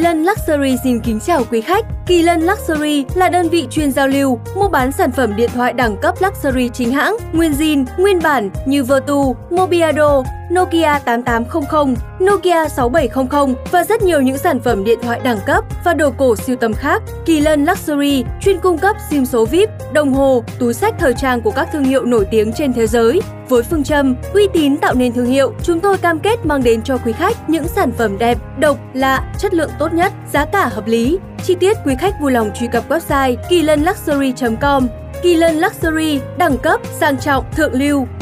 Lân Luxury xin kính chào quý khách. Kỳ Lân Luxury là đơn vị chuyên giao lưu, mua bán sản phẩm điện thoại đẳng cấp Luxury chính hãng, nguyên zin, nguyên bản như Vertu, Mobiado, Nokia 8800, Nokia 6700 và rất nhiều những sản phẩm điện thoại đẳng cấp và đồ cổ sưu tầm khác. Kỳ Lân Luxury chuyên cung cấp sim số VIP, đồng hồ, túi xách thời trang của các thương hiệu nổi tiếng trên thế giới. Với phương châm uy tín tạo nên thương hiệu, chúng tôi cam kết mang đến cho quý khách những sản phẩm đẹp, độc, lạ, chất lượng tốt nhất, giá cả hợp lý. Chi tiết quý khách vui lòng truy cập website kilânluxury.com. Kỳ Lân Luxury, đẳng cấp, sang trọng, thượng lưu.